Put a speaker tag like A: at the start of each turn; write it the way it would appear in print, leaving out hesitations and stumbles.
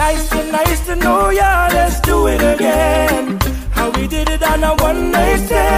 A: Nice to know ya, let's do it again. How we did it on a one night stand.